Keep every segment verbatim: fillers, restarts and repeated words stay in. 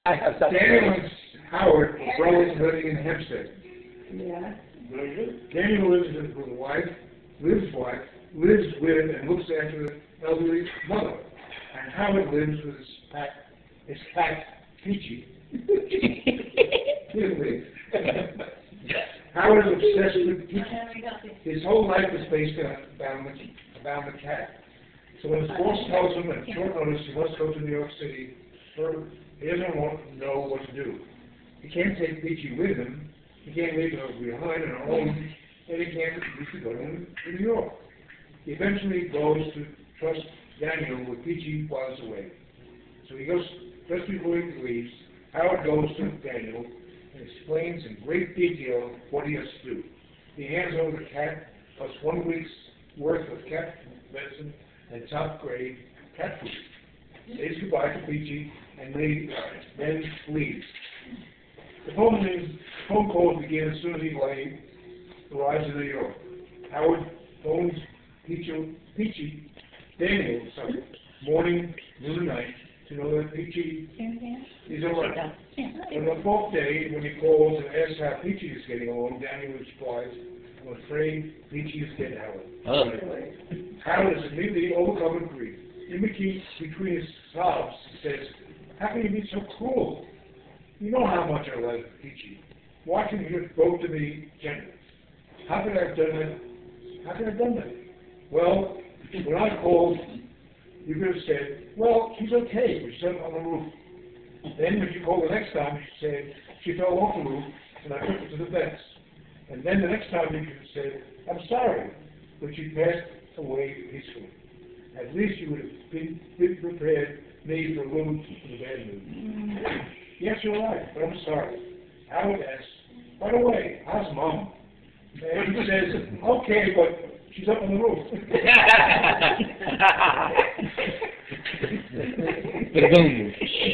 I have something. Daniel and Howard were brothers living in Hempstead. Yeah. Daniel lives with a wife, lives wife, lives with and looks after the elderly mother. And Howard lives with his cat, his cat, Peachy. Howard is obsessed with Peachy. His whole life is based on about the, about the cat. So when his boss tells him at short notice he must go to New York City, he doesn't want to know what to do. He can't take Peachy with him. He can't leave her behind on her own, and he can't leave to go to New York. He eventually goes to trust Daniel with Peachy while he's away. So he goes, just before he leaves, Howard goes to Daniel and explains in great detail what he has to do. He hands over the cat plus one week's worth of cat medicine and top grade cat food. Says goodbye to Peachy and then leaves. The phone, means, the phone calls begin as soon as he arrives in New York. Howard phones Peachy, Peachy Daniel, sorry, morning, noon, and night, to know that Peachy is all right. On the fourth day, when he calls and asks how Peachy is getting along, Daniel replies, I'm afraid Peachy is dead, Howard. Oh. Howard is immediately overcome with grief. In between, between his sobs, he says, how can you be so cruel? You know how much I love Peachy. Watching you spoke to me gently. How could I have done that? How could I have done that? Well, when I called, you could have said, well, she's okay, but she's up on the roof. Then when you called the next time, you said, she fell off the roof, and I took her to the vets. And then the next time you could have said, I'm sorry, but she passed away peacefully. At least you would have been, been prepared me for a little for the bad news. Yes, you're right, but I'm sorry. Howard asks, by the way, how's Mom? And he says, okay, but she's up on the roof. Boom.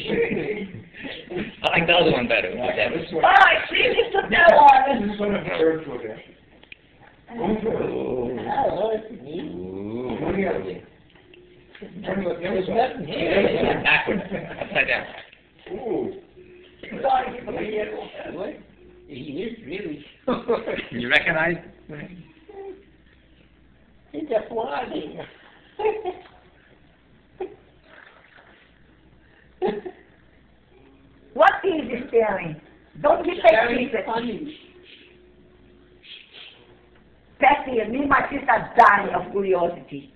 I like the other one better. All right, see, just put that on. This is what I've heard for that. Going for it. Oh, Turn the other way. Turn the other side. yeah. Backwards. Upside down. Ooh. What? He is really. You recognize? He's just lying. What is this, Stanley? Don't you take secret. Patty, me and my sister are dying of curiosity.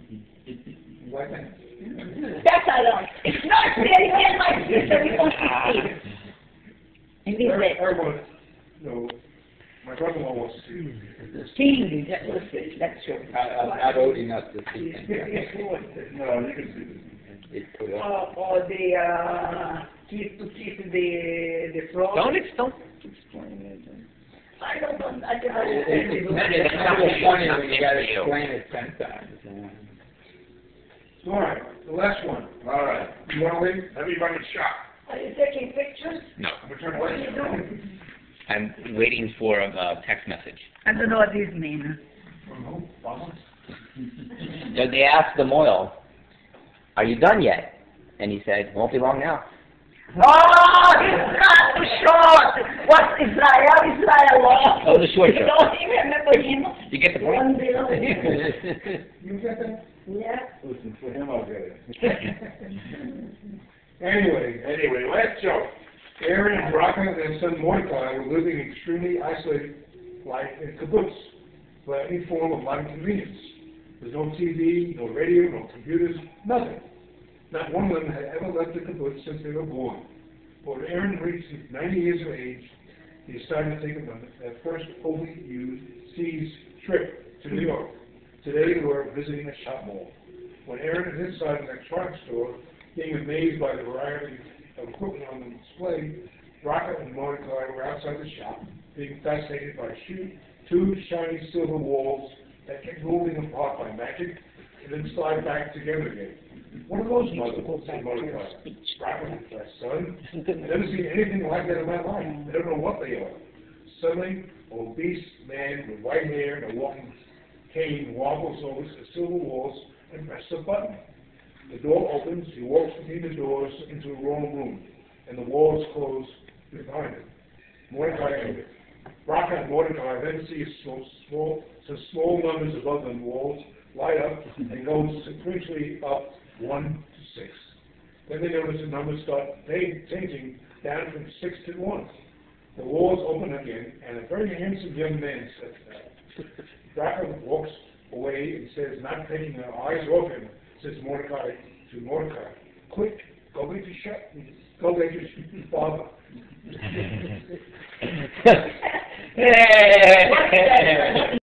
What? That's all. It's not Stanley, me and my sister, we want to see. And this is Everyone, no, my brother-in-law wants to see. Steve, that was it. That's true. I'm not old enough to see. No, you can see this. Or, or the, uh, keep to keep the, the frog. Don't, ex don't explain it. I don't know, I cannot It's not funny when you gotta explain it ten times. All right, the last one. All right. You want to leave? Everybody's shot. Are you taking pictures? No. Return What are you doing? I'm waiting for a text message. I don't know what this means. From who? Mama? So they asked the Moyle, are you done yet? And he said, won't be long now. Oh, he's got too short. What's Israel? Israel law. Oh, the short You show. don't even remember him. You get the One point? below. You get that? Yeah. Listen, for him I'll get it. Anyway, anyway, last joke. Aaron and Rocca and their son Mordecai were living an extremely isolated life in kibbutz without any form of modern convenience. There's no T V, no radio, no computers, nothing. Not one of them had ever left the kibbutz since they were born. But when Aaron reached ninety years of age, he decided to take a that first overseas trip to New York. Today they were visiting a shop mall. When Aaron was inside an electronics store, being amazed by the variety of equipment on the display, Rocket and Mordecai were outside the shop, being fascinated by two shiny silver walls that kept moving apart by magic and then slide back together again. What are those, mother? Said Mordecai. Rocket replied, son, I've never seen anything like that in my life. I don't know what they are. Suddenly, an obese man with white hair and a walking cane wobbles over the silver walls and presses a button. The door opens, he walks between the doors into a long room, and the walls walls close behind him. Mordecai and Raca and Mordecai then see small, small, some small numbers above them walls light up and go sequentially up one to six. Then they notice the numbers start changing down from six to one. The walls open again, and a very handsome young man steps out. Raca walks away and says, not taking her eyes off him, says Mordecai to Mordecai, quick, go get your shut, go get your father. Hey!